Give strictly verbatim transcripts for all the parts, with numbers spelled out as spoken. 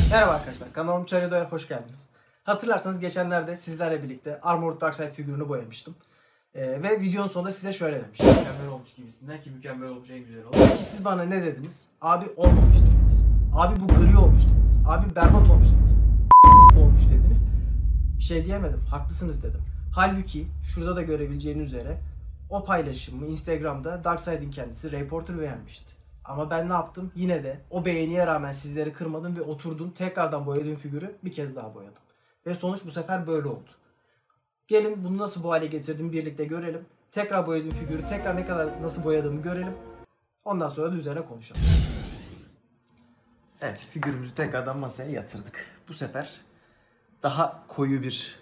Merhaba arkadaşlar, kanalıma Çaredo'ya hoş geldiniz. Hatırlarsanız geçenlerde sizlerle birlikte Armored Darkseid figürünü boyamıştım. Ee, ve videonun sonunda size şöyle demiştim. Mükemmel olmuş gibisinden ki mükemmel olmuş en güzel olmuş. Peki siz bana ne dediniz? Abi olmamış dediniz. Abi bu gri olmuş dediniz. Abi berbat olmuş dediniz. olmuş dediniz. Bir şey diyemedim, haklısınız dedim. Halbuki şurada da görebileceğiniz üzere o paylaşımı Instagram'da Darkseid'in kendisi Ray Porter beğenmişti. Ama ben ne yaptım? Yine de o beğeniye rağmen sizleri kırmadım ve oturdum tekrardan boyadığım figürü bir kez daha boyadım. Ve sonuç bu sefer böyle oldu. Gelin bunu nasıl bu hale getirdim birlikte görelim. Tekrar boyadığım figürü tekrar ne kadar nasıl boyadığımı görelim. Ondan sonra da üzerine konuşalım. Evet, figürümüzü tekrardan masaya yatırdık. Bu sefer daha koyu bir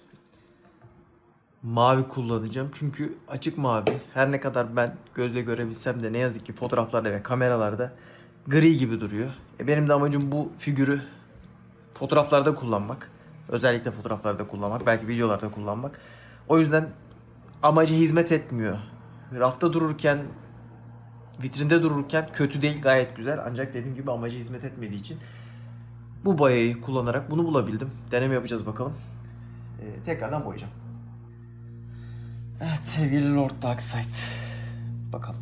mavi kullanacağım. Çünkü açık mavi her ne kadar ben gözle görebilsem de ne yazık ki fotoğraflarda ve kameralarda gri gibi duruyor. E benim de amacım bu figürü fotoğraflarda kullanmak. Özellikle fotoğraflarda kullanmak. Belki videolarda kullanmak. O yüzden amacı hizmet etmiyor. Rafta dururken, vitrinde dururken kötü değil, gayet güzel. Ancak dediğim gibi amacı hizmet etmediği için bu boyayı kullanarak bunu bulabildim. Deneme yapacağız bakalım. Ee, tekrardan boyayacağım. Evet sevgili Lord Darkseid. Bakalım.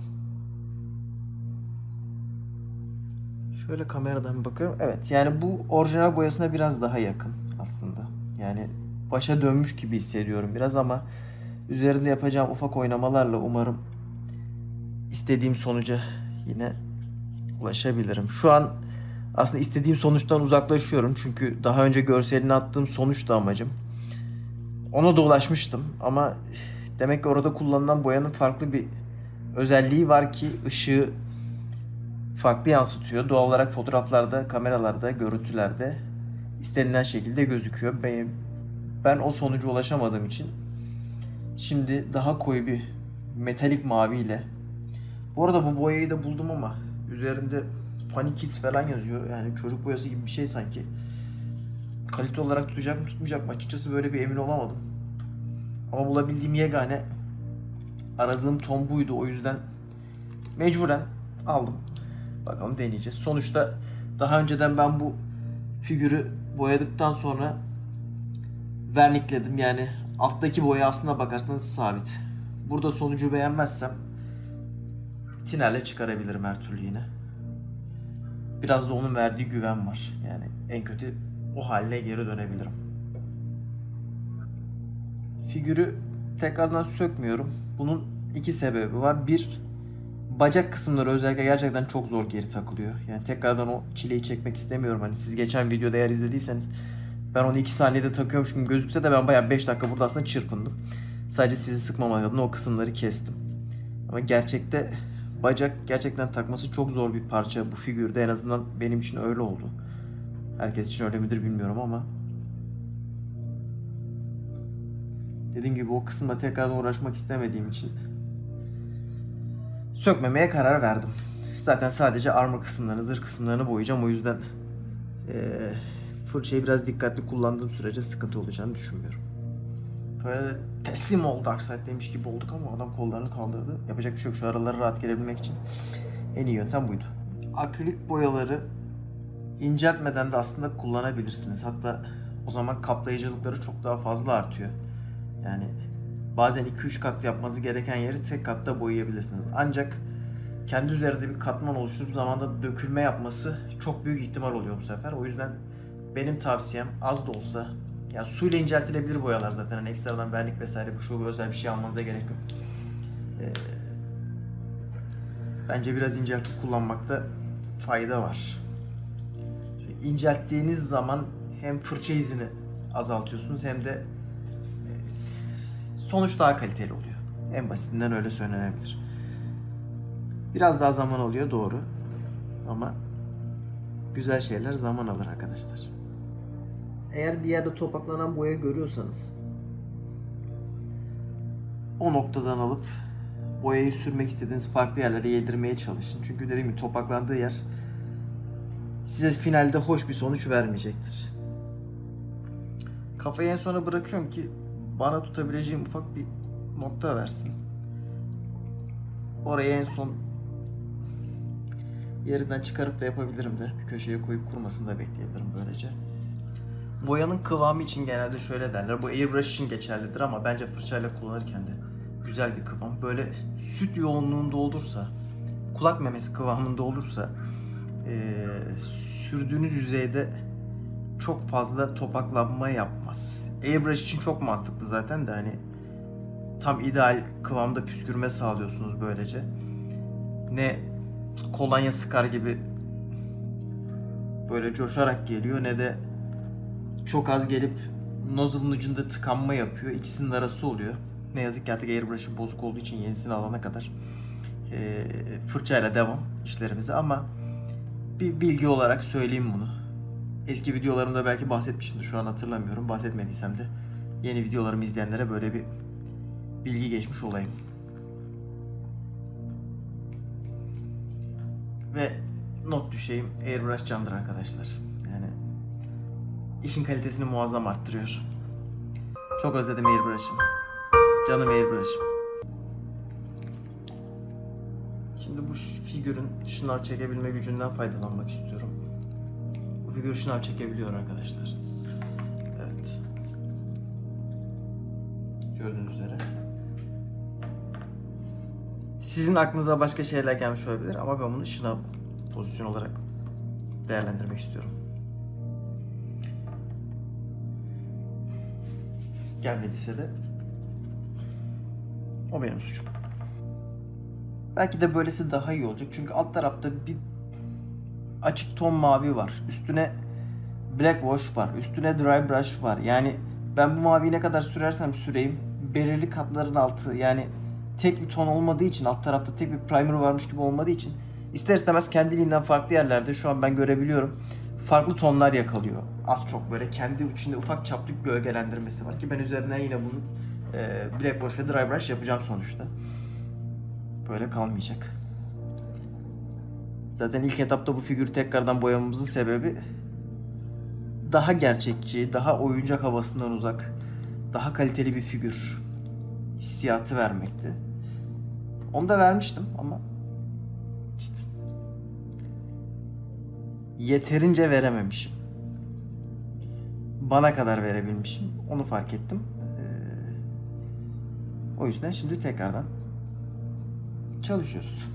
Şöyle kameradan bir bakıyorum. Evet yani bu orijinal boyasına biraz daha yakın aslında. Yani başa dönmüş gibi hissediyorum biraz ama üzerinde yapacağım ufak oynamalarla umarım istediğim sonuca yine ulaşabilirim. Şu an aslında istediğim sonuçtan uzaklaşıyorum. Çünkü daha önce görselini attığım sonuç da amacım. Ona da ulaşmıştım ama demek ki orada kullanılan boyanın farklı bir özelliği var ki ışığı farklı yansıtıyor. Doğal olarak fotoğraflarda, kameralarda, görüntülerde istenilen şekilde gözüküyor. Ben, ben o sonuca ulaşamadığım için şimdi daha koyu bir metalik mavi ile. Bu arada bu boyayı da buldum ama üzerinde Funny Kids falan yazıyor. Yani çocuk boyası gibi bir şey sanki. Kalite olarak tutacak mı tutmayacak mı açıkçası böyle bir emin olamadım. Ama bulabildiğim yegane aradığım ton buydu. O yüzden mecburen aldım. Bakalım deneyeceğiz. Sonuçta daha önceden ben bu figürü boyadıktan sonra vernikledim. Yani alttaki boya aslına bakarsanız sabit. Burada sonucu beğenmezsem tinerle çıkarabilirim her türlü yine. Biraz da onun verdiği güven var. Yani en kötü o haline geri dönebilirim. Figürü tekrardan sökmüyorum. Bunun iki sebebi var. Bir, bacak kısımları özellikle gerçekten çok zor geri takılıyor. Yani tekrardan o çileyi çekmek istemiyorum. Hani siz geçen videoda eğer izlediyseniz ben onu iki saniyede takıyormuş gibi gözükse de ben bayağı beş dakika burada aslında çırpındım. Sadece sizi sıkmamak adına o kısımları kestim. Ama gerçekte bacak gerçekten takması çok zor bir parça bu figürde. En azından benim için öyle oldu. Herkes için öyle midir bilmiyorum ama dediğim gibi o kısımla tekrardan uğraşmak istemediğim için sökmemeye karar verdim. Zaten sadece armor kısımlarını, zırh kısımlarını boyayacağım. O yüzden ee, fırçayı biraz dikkatli kullandığım sürece sıkıntı olacağını düşünmüyorum. Böyle de teslim ol Darkseid demiş gibi olduk ama adam kollarını kaldırdı. Yapacak bir şey yok. Şu araları rahat gelebilmek için en iyi yöntem buydu. Akrilik boyaları inceltmeden de aslında kullanabilirsiniz. Hatta o zaman kaplayıcılıkları çok daha fazla artıyor. Yani bazen iki üç kat yapmanız gereken yeri tek katta boyayabilirsiniz. Ancak kendi üzerinde bir katman oluşturup zamanda dökülme yapması çok büyük ihtimal oluyor bu sefer. O yüzden benim tavsiyem az da olsa, yani suyla inceltilebilir boyalar zaten. Hani ekstradan vernik vesaire bu şu özel bir şey almanıza gerek yok. Ee, bence biraz inceltip kullanmakta fayda var. Şöyle incelttiğiniz zaman hem fırça izini azaltıyorsunuz hem de sonuç daha kaliteli oluyor. En basitinden öyle söylenebilir. Biraz daha zaman oluyor doğru. Ama güzel şeyler zaman alır arkadaşlar. Eğer bir yerde topaklanan boya görüyorsanız o noktadan alıp boyayı sürmek istediğiniz farklı yerlere yedirmeye çalışın. Çünkü dediğim gibi topaklandığı yer size finalde hoş bir sonuç vermeyecektir. Kafayı en sona bırakıyorum ki bana tutabileceğim ufak bir nokta versin. Oraya en son yerinden çıkarıp da yapabilirim de. Bir köşeye koyup kurumasını da bekleyebilirim böylece. Boyanın kıvamı için genelde şöyle derler. Bu airbrush için geçerlidir ama bence fırçayla kullanırken de güzel bir kıvam. Böyle süt yoğunluğunda olursa, kulak memesi kıvamında olursa e, sürdüğünüz yüzeyde çok fazla topaklanma yapmaz. Airbrush için çok mantıklı zaten de hani tam ideal kıvamda püskürme sağlıyorsunuz böylece. Ne kolonya sıkar gibi böyle coşarak geliyor ne de çok az gelip nozzle'ın ucunda tıkanma yapıyor. İkisinin arası oluyor. Ne yazık ki artık airbrush'ın bozuk olduğu için yenisini alana kadar e, fırçayla devam işlerimize ama bir bilgi olarak söyleyeyim bunu. Eski videolarımda belki bahsetmişimdir, şu an hatırlamıyorum. Bahsetmediysem de yeni videolarımı izleyenlere böyle bir bilgi geçmiş olayım. Ve not düşeyim, airbrush candır arkadaşlar. Yani işin kalitesini muazzam arttırıyor. Çok özledim airbrush'ımı. Canım airbrush'ım. Şimdi bu figürün şınav çekebilme gücünden faydalanmak istiyorum. Bu figür şınav çekebiliyor arkadaşlar. Evet. Gördüğünüz üzere. Sizin aklınıza başka şeyler gelmiş olabilir ama ben bunu şınav pozisyon olarak değerlendirmek istiyorum. Gelmediyse de o benim suçum. Belki de böylesi daha iyi olacak çünkü alt tarafta bir açık ton mavi var. Üstüne black wash var. Üstüne dry brush var. Yani ben bu maviyi ne kadar sürersem süreyim belirli katların altı yani tek bir ton olmadığı için, alt tarafta tek bir primer varmış gibi olmadığı için ister istemez kendiliğinden farklı yerlerde şu an ben görebiliyorum. Farklı tonlar yakalıyor. Az çok böyle kendi içinde ufak çaplı gölgelendirmesi var ki ben üzerine yine bunu e, black wash ve dry brush yapacağım sonuçta. Böyle kalmayacak. Zaten ilk etapta bu figürü tekrardan boyamamızın sebebi daha gerçekçi, daha oyuncak havasından uzak, daha kaliteli bir figür hissiyatı vermekti. Onu da vermiştim ama işte yeterince verememişim. Bana kadar verebilmişim. Onu fark ettim. Ee, o yüzden şimdi tekrardan çalışıyoruz.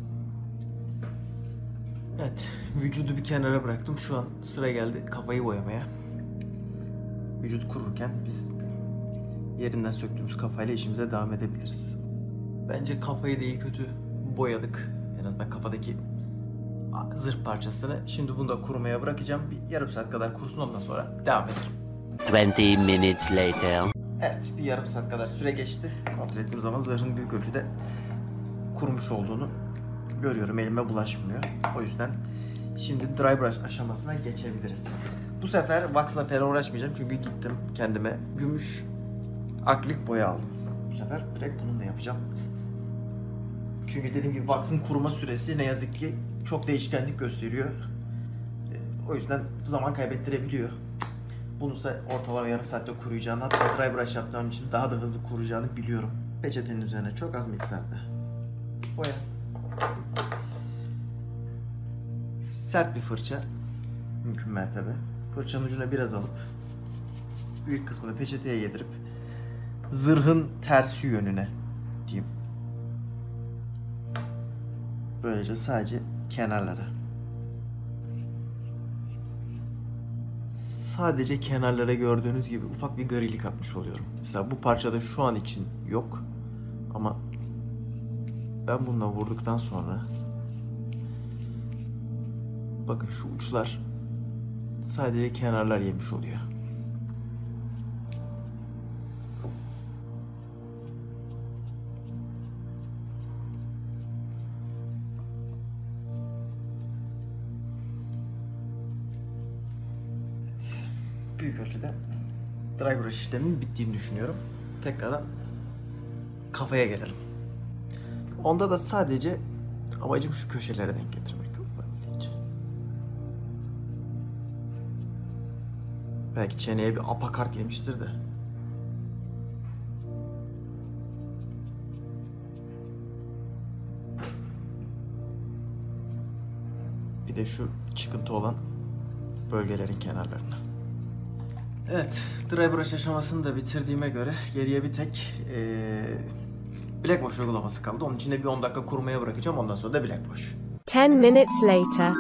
Evet, vücudu bir kenara bıraktım. Şu an sıra geldi kafayı boyamaya. Vücut kururken biz yerinden söktüğümüz kafayla işimize devam edebiliriz. Bence kafayı da iyi kötü boyadık. En azından kafadaki zırh parçasını. Şimdi bunu da kurumaya bırakacağım. Bir yarım saat kadar kurusun, ondan sonra devam edelim. twenty minutes later. Evet, bir yarım saat kadar süre geçti. Kontrol ettiğim zaman zırhın büyük ölçüde kurumuş olduğunu görüyorum. Elime bulaşmıyor. O yüzden şimdi dry brush aşamasına geçebiliriz. Bu sefer wax'la falan uğraşmayacağım çünkü gittim kendime gümüş akrilik boya aldım. Bu sefer direkt bununla yapacağım. Çünkü dediğim gibi wax'ın kuruma süresi ne yazık ki çok değişkenlik gösteriyor. O yüzden zaman kaybettirebiliyor. Bunu ise ortalama yarım saatte kuruyacağını, hatta dry brush yaptığım için daha da hızlı kuruyacağını biliyorum. Peçetenin üzerine çok az miktarda boya. Sert bir fırça, mümkün mertebe. Fırçanın ucuna biraz alıp büyük kısmını peçeteye yedirip zırhın tersi yönüne diyeyim. Böylece sadece kenarlara. Sadece kenarlara gördüğünüz gibi ufak bir grilik atmış oluyorum. Mesela bu parçada şu an için yok ama ben bununla vurduktan sonra bakın şu uçlar sadece kenarlar yemiş oluyor. Evet, büyük ölçüde dry brush işleminin bittiğini düşünüyorum. Tekrardan kafaya gelelim. Onda da sadece amacım şu köşelere denk getirmek. Belki çeneye bir apakart yemiştir de. Bir de şu çıkıntı olan bölgelerin kenarlarına. Evet, dry brush aşamasını da bitirdiğime göre geriye bir tek ee, Black Wash uygulaması kaldı. Onun için de bir on dakika kurumaya bırakacağım. Ondan sonra da Black Wash. ten minutes later.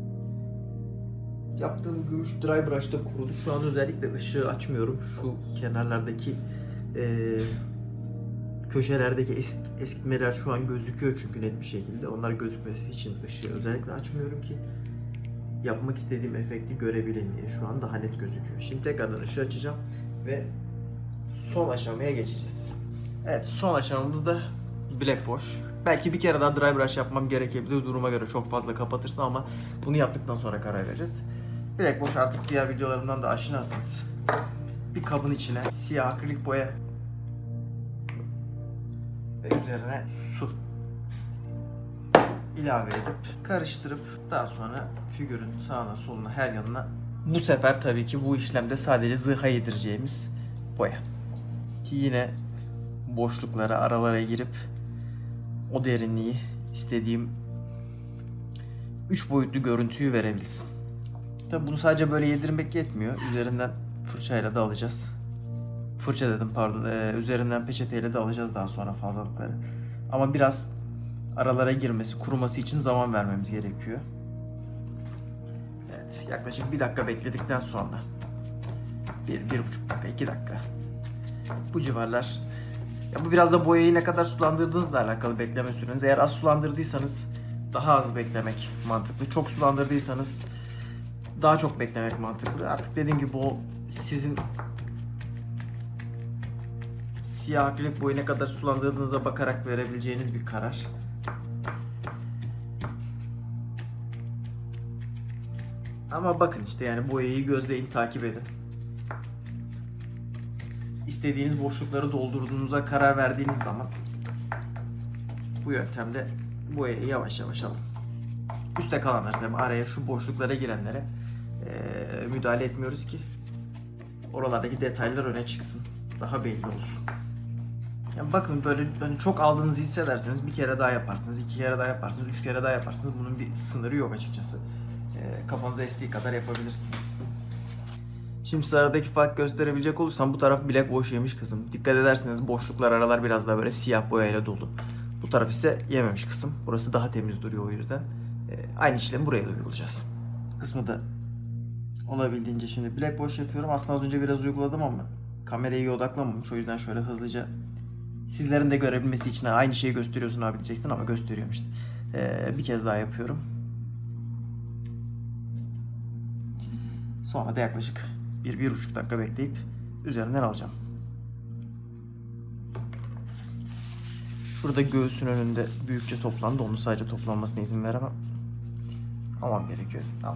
Yaptığım gümüş dry brush da kurudu. Şu an özellikle ışığı açmıyorum. Şu kenarlardaki ee, köşelerdeki es eskitmeler şu an gözüküyor çünkü net bir şekilde. Onlar gözükmesi için ışığı özellikle açmıyorum ki yapmak istediğim efekti görebilin diye. Şu an daha net gözüküyor. Şimdi tekrardan ışığı açacağım ve son aşamaya geçeceğiz. Evet, son aşamamız da Black Wash. Belki bir kere daha dry brush yapmam gerekebilir. Duruma göre çok fazla kapatırsa ama bunu yaptıktan sonra karar vereceğiz. Black Wash artık diğer videolarımdan da aşinasınız. Bir kabın içine siyah akrilik boya ve üzerine su ilave edip karıştırıp daha sonra figürün sağına soluna her yanına, bu sefer tabii ki bu işlemde sadece zırha yedireceğimiz boya. Ki yine boşluklara, aralara girip o derinliği, istediğim üç boyutlu görüntüyü verebilsin. Tabii bunu sadece böyle yedirmek yetmiyor. Üzerinden fırçayla da alacağız. Fırça dedim pardon. Ee, üzerinden peçeteyle de alacağız daha sonra fazlalıkları. Ama biraz aralara girmesi, kuruması için zaman vermemiz gerekiyor. Evet, yaklaşık bir dakika bekledikten sonra bir, bir buçuk dakika, iki dakika. Bu civarlar. Ya bu biraz da boyayı ne kadar sulandırdığınızla alakalı bekleme süreniz. Eğer az sulandırdıysanız daha az beklemek mantıklı. Çok sulandırdıysanız daha çok beklemek mantıklı. Artık dediğim gibi o sizin siyah akrilik boyu ne kadar sulandırdığınıza bakarak verebileceğiniz bir karar. Ama bakın işte yani boyayı gözleyin, takip edin. İstediğiniz boşlukları doldurduğunuza karar verdiğiniz zaman bu yöntemde boyayı yavaş yavaş alın. Üste kalanlar tabii, araya şu boşluklara girenlere ee, müdahale etmiyoruz ki oralardaki detaylar öne çıksın. Daha belli olsun. Yani bakın böyle hani çok aldığınızı hissederseniz bir kere daha yaparsınız, iki kere daha yaparsınız, üç kere daha yaparsınız. Bunun bir sınırı yok açıkçası. E, kafanıza estiği kadar yapabilirsiniz. Şimdi sıradaki fark gösterebilecek olursam bu taraf Black Wash yemiş kısım. Dikkat ederseniz boşluklar, aralar biraz daha böyle siyah boyayla dolu. Bu taraf ise yememiş kısım. Burası daha temiz duruyor o yüzden. E, aynı işlemi buraya da uygulayacağız. Kısmı da olabildiğince şimdi Black Wash yapıyorum. Aslında az önce biraz uyguladım ama kameraya iyi odaklanmamış. O yüzden şöyle hızlıca sizlerin de görebilmesi için aynı şeyi gösteriyorsun abi diyeceksin ama gösteriyorum işte. Ee, bir kez daha yapıyorum. Sonra da yaklaşık bir, bir buçuk dakika bekleyip üzerinden alacağım. Şurada göğsün önünde büyükçe toplandı. Onu sadece toplanmasına izin veremem. Almam gerekiyor. Al.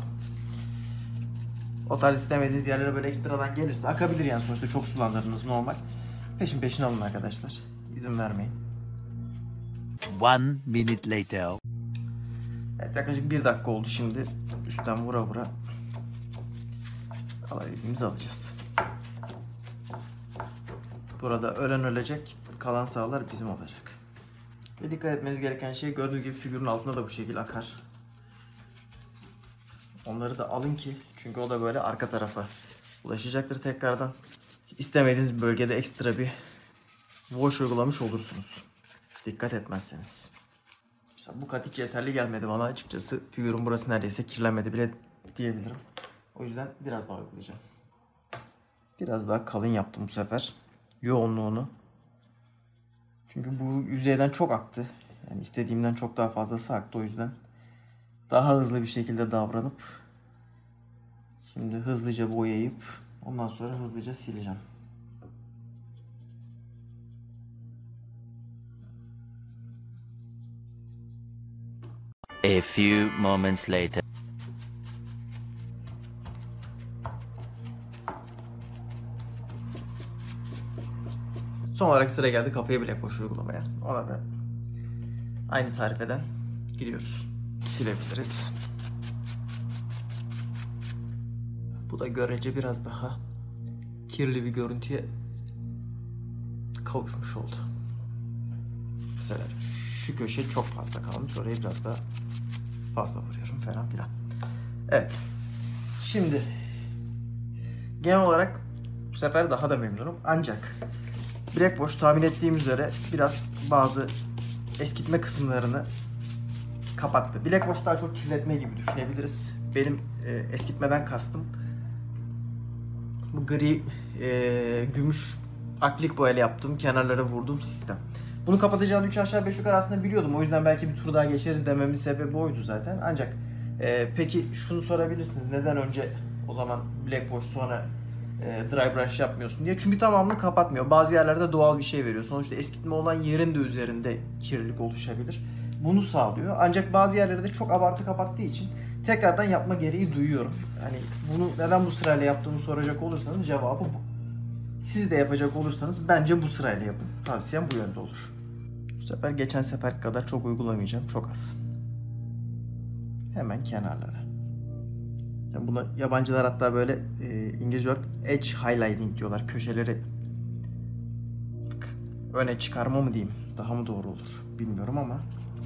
O tarz istemediğiniz yerlere böyle ekstradan gelirse akabilir yani, sonuçta çok sulandırdınız normal. Peşin peşin alın arkadaşlar. İzin vermeyin. One minute later. Evet, yaklaşık bir dakika oldu şimdi. Üstten vura vura alabildiğimizi alacağız. Burada ölen ölecek, kalan sağlar bizim olacak. Ve dikkat etmeniz gereken şey, gördüğünüz gibi figürün altında da bu şekilde akar. Onları da alın ki, çünkü o da böyle arka tarafa ulaşacaktır tekrardan. İstemediğiniz bölgede ekstra bir wash uygulamış olursunuz. Dikkat etmezseniz. Mesela bu kat hiç yeterli gelmedi bana açıkçası. Figürün burası neredeyse kirlenmedi bile diyebilirim. O yüzden biraz daha uygulayacağım. Biraz daha kalın yaptım bu sefer. Yoğunluğunu. Çünkü bu yüzeyden çok aktı. Yani istediğimden çok daha fazlası aktı, o yüzden daha hızlı bir şekilde davranıp şimdi hızlıca boyayıp ondan sonra hızlıca sileceğim. A few moments later. Son olarak sıra geldi kafaya Black Wash uygulamaya. Ona da aynı tarifeden gidiyoruz. Silebiliriz. Bu da görece biraz daha kirli bir görüntüye kavuşmuş oldu. Mesela şu köşe çok fazla kalmış. Oraya biraz daha fazla vuruyorum falan filan. Evet. Şimdi genel olarak Bu sefer daha da memnunum. Ancak Blackwash tahmin ettiğim üzere biraz bazı eskitme kısımlarını kapattı. Blackwash daha çok kirletme gibi düşünebiliriz. Benim e, eskitmeden kastım bu gri e, gümüş akrilik boyayla yaptığım, kenarlara vurduğum sistem. Bunu kapatacağını üç aşağı beş yukarı aslında biliyordum. O yüzden belki bir tur daha geçeriz dememin sebebi oydu zaten. Ancak e, peki şunu sorabilirsiniz. Neden önce o zaman Blackwash sonra e, dry brush yapmıyorsun diye. Çünkü tamamını kapatmıyor. Bazı yerlerde doğal bir şey veriyor. Sonuçta eskitme olan yerin de üzerinde kirlilik oluşabilir. Bunu sağlıyor. Ancak bazı yerlerde çok abartı kapattığı için tekrardan yapma gereği duyuyorum. Hani bunu neden bu sırayla yaptığımı soracak olursanız cevabı bu. Siz de yapacak olursanız bence bu sırayla yapın. Tavsiyem bu yönde olur. Bu sefer geçen sefer kadar çok uygulamayacağım. Çok az. Hemen kenarlara. Yani buna yabancılar hatta böyle e, İngilizce olarak edge highlighting diyorlar. Köşeleri öne çıkarma mı diyeyim? Daha mı doğru olur? Bilmiyorum ama.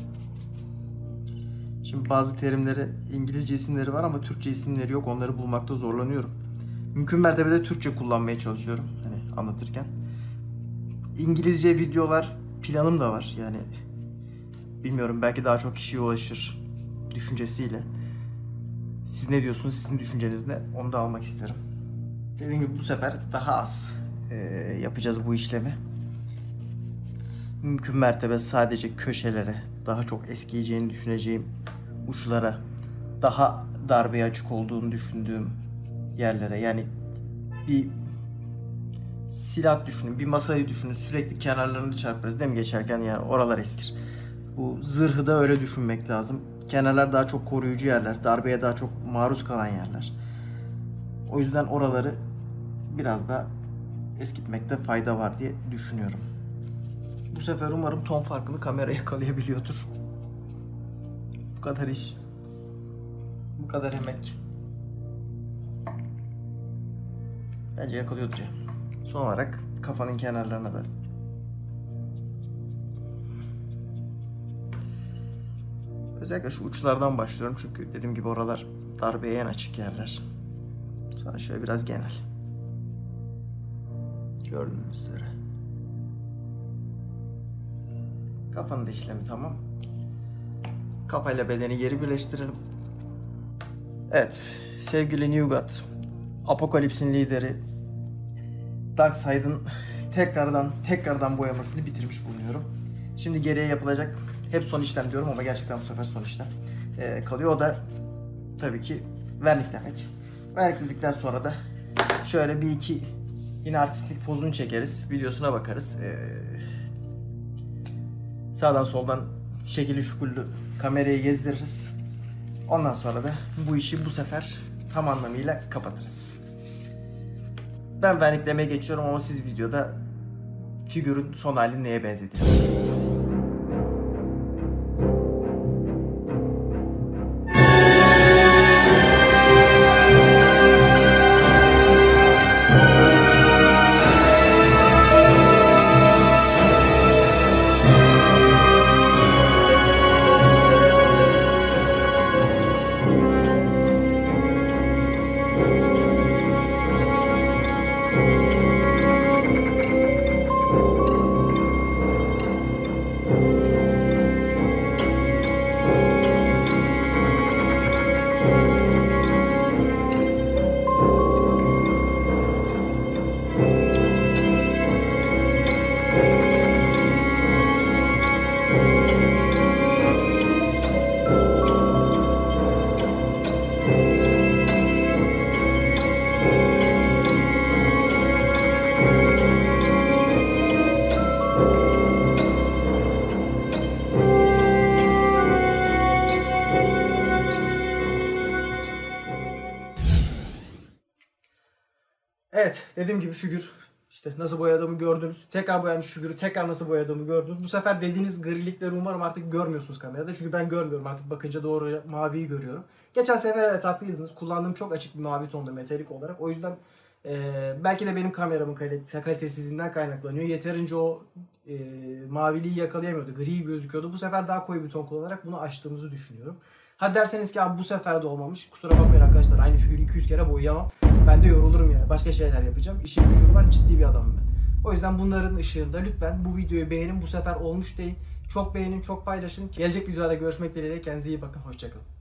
Şimdi bazı terimleri İngilizce isimleri var ama Türkçe isimleri yok. Onları bulmakta zorlanıyorum. Mümkün mertebede Türkçe kullanmaya çalışıyorum hani anlatırken. İngilizce videolar planım da var. Yani bilmiyorum, belki daha çok kişiye ulaşır düşüncesiyle. Siz ne diyorsunuz? Sizin düşünceniz ne? Onu da almak isterim. Dediğim gibi bu sefer daha az e, yapacağız bu işlemi. Mümkün mertebe sadece köşelere, daha çok eskiyeceğini düşüneceğim uçlara, daha darbeye açık olduğunu düşündüğüm yerlere, yani bir silah düşünün, bir masayı düşünün, sürekli kenarlarını çarparız değil mi geçerken, yani oralar eskir. Bu zırhı da öyle düşünmek lazım. Kenarlar daha çok koruyucu yerler, darbeye daha çok maruz kalan yerler. O yüzden oraları biraz da eskitmekte fayda var diye düşünüyorum. Bu sefer umarım ton farkını kamera yakalayabiliyordur. Bu kadar iş, bu kadar emek. Bence yakalıyordur ya. Son olarak kafanın kenarlarına da. Özellikle şu uçlardan başlıyorum çünkü dediğim gibi oralar darbeye en açık yerler. Sonra şöyle biraz genel. Gördüğünüz üzere. Kafanın da işlemi tamam. Kafayla bedeni geri birleştirelim. Evet, sevgili New God, Apocalypse'in lideri Darkseid'in tekrardan tekrardan boyamasını bitirmiş bulunuyorum. Şimdi geriye yapılacak hep son işlem diyorum ama gerçekten bu sefer son işlem ee, kalıyor. O da tabii ki verniklemek. Vernikledikten sonra da şöyle bir iki yine artistlik pozunu çekeriz, videosuna bakarız. Ee, sağdan soldan şekilli şukullu kamerayı gezdiririz. Ondan sonra da bu işi bu sefer tam anlamıyla kapatırız. Ben verniklemeye geçiyorum ama siz videoda figürün son halini neye benzediğini. Evet, dediğim gibi figür işte nasıl boyadığımı gördünüz. Tekrar boyanmış figürü tekrar nasıl boyadığımı gördünüz. Bu sefer dediğiniz grilikleri umarım artık görmüyorsunuz kamerada. Çünkü ben görmüyorum artık, bakınca doğru maviyi görüyorum. Geçen sefer evet haklıydınız. Kullandığım çok açık bir mavi tonda metalik olarak. O yüzden e, belki de benim kameramın kalite, kalitesizliğinden kaynaklanıyor. Yeterince o e, maviliği yakalayamıyordu. Gri gözüküyordu. Bu sefer daha koyu bir ton kullanarak bunu açtığımızı düşünüyorum. Hadi derseniz ki abi bu sefer de olmamış. Kusura bakmayın arkadaşlar, aynı figürü iki yüz kere boyayamam. Ben de yorulurum yani. Başka şeyler yapacağım. İşim gücüm var. Ciddi bir adamım ben. O yüzden bunların ışığında lütfen bu videoyu beğenin. Bu sefer olmuş deyin. Çok beğenin, çok paylaşın. Gelecek videolarda görüşmek dileğiyle. Kendinize iyi bakın. Hoşçakalın.